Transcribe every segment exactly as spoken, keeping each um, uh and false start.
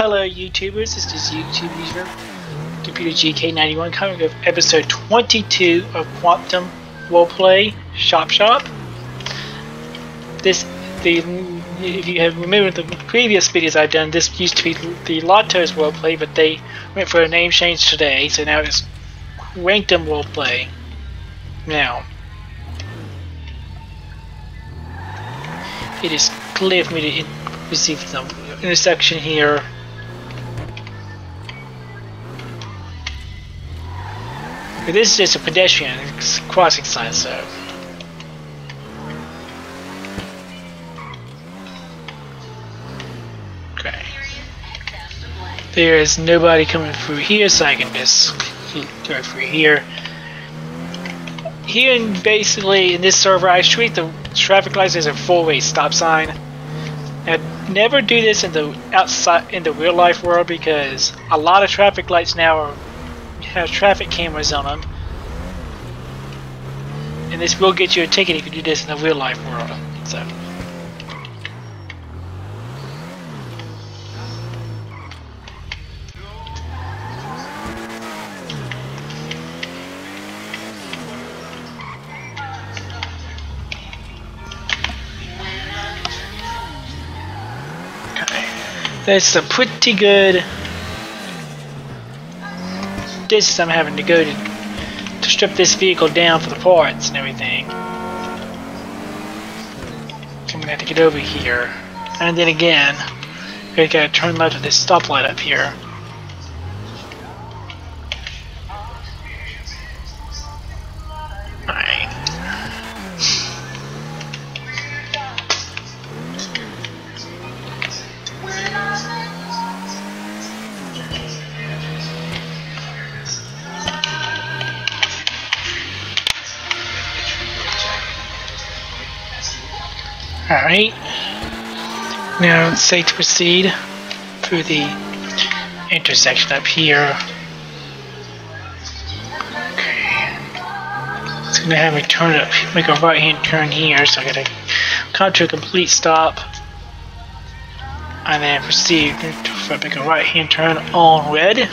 Hello YouTubers, this is YouTube user Computer G K ninety-one coming with episode twenty-two of Quantum Roleplay Shop Shop. This, the, if you have remembered the previous videos I've done, this used to be the Lotto's Roleplay, but they went for a name change today, so now it's Quantum Roleplay. Now, it is clear for me to in receive the intersection here. But this is just a pedestrian crossing sign, so. Okay. There is nobody coming through here, so I can just go through here. Here, in basically, in this server, I treat the traffic lights as a four-way stop sign. Now, never do this in the outside in the real life world because a lot of traffic lights now are, have traffic cameras on them, and this will get you a ticket if you do this in the real life world. So. That's a pretty good distance I'm having to go to, to strip this vehicle down for the parts and everything. So I'm gonna have to get over here. And then again, I gotta turn left at this stoplight up here. Alright. Alright, now it's safe to proceed through the intersection up here. Okay, it's going to have me turn up, make a right hand turn here, so I gotta come to a complete stop and then proceed to make a right hand turn on red.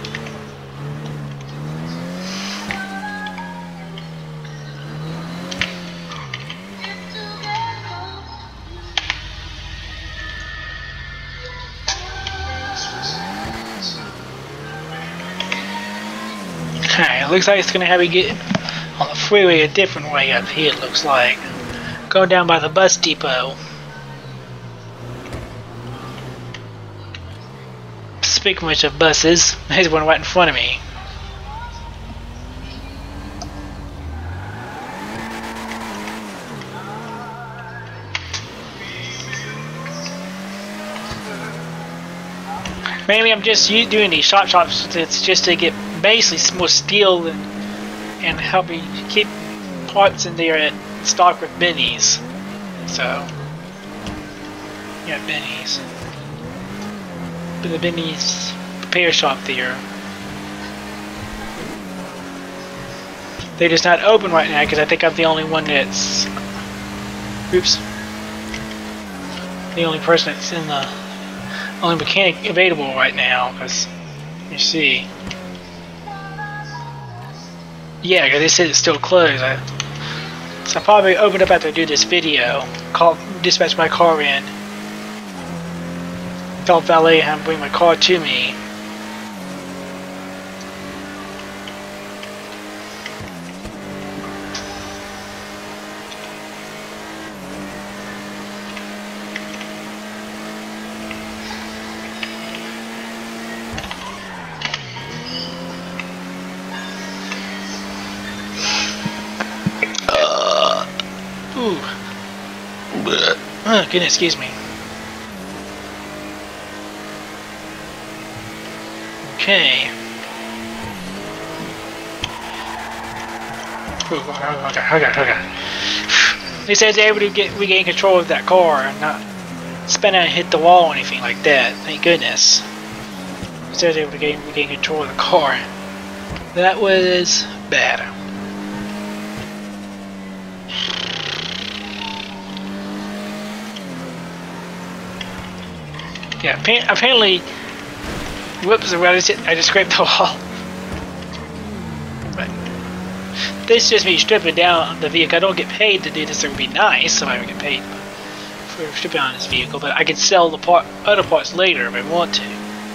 Okay, it looks like it's gonna have me get on the freeway a different way up here, it looks like. Going down by the bus depot. Speaking of which of buses, there's one right in front of me. Mainly I'm just doing these shop shops, it's just to get basically more steel and, and help me keep parts in there at stock with Benny's. So, yeah, Benny's. But the Benny's repair shop there. They're just not open right now because I think I'm the only one that's. Oops. The only person that's in the. Only mechanic available right now, because you see, yeah, because they said it's still closed. I, so I probably open up after I do this video. Call, dispatch my car in. Tell valet how to bring my car to me. Ooh. Oh, goodness, excuse me. Okay. Ooh, okay, okay, okay. They said they're able to get regain control of that car and not spin out and hit the wall or anything like that. Thank goodness. They said they were able to gain, regain control of the car. That was bad. Yeah, apparently Whoops, I just, hit, I just scraped the wall. But this is just me stripping down the vehicle. I don't get paid to do this. It would be nice if I would get paid for stripping down this vehicle, but I can sell the part, other parts later if I want to.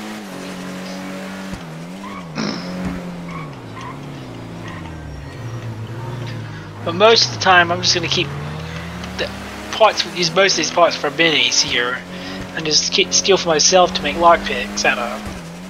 But most of the time, I'm just going to keep the parts, use most of these parts for minis here, and just keep, steal for myself to make lockpicks out of.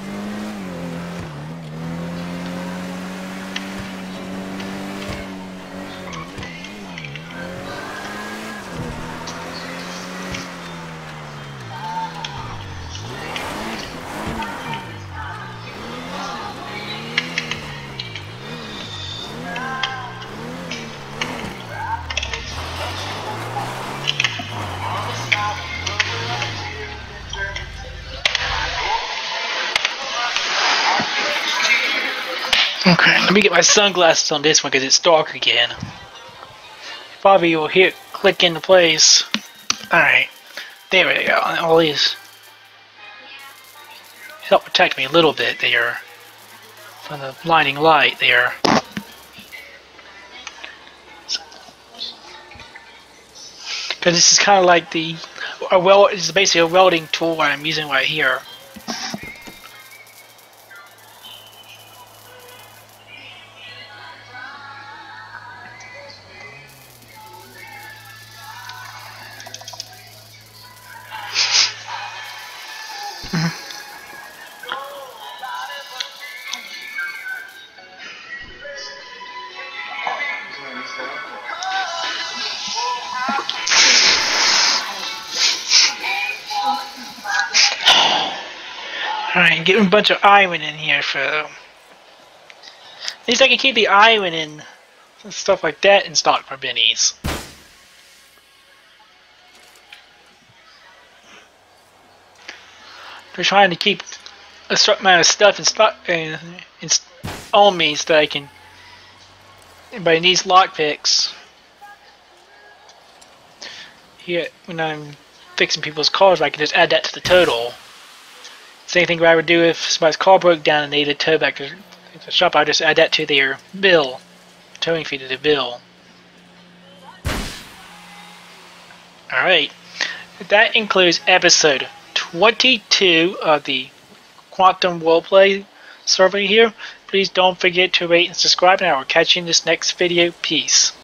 Okay, let me get my sunglasses on this one because it's dark again. Probably will hear it click into place. Alright, there we go. All these help protect me a little bit there from the blinding light there. Because this is kind of like the a well, this is basically a welding tool I'm using right here. Alright, getting a bunch of iron in here for at least I can keep the iron and stuff like that in stock for minis. We're trying to keep a certain amount of stuff in stock uh, in, on me so that I can. Anybody needs lockpicks. Here, when I'm fixing people's cars, I can just add that to the total. Same thing I would do if somebody's car broke down and needed a tow back to the shop. I'll just add that to their bill, towing fee to the bill. Alright, that includes episode twenty-two of the Quantum Roleplay survey here. Please don't forget to rate and subscribe, and I will catch you in this next video. Peace.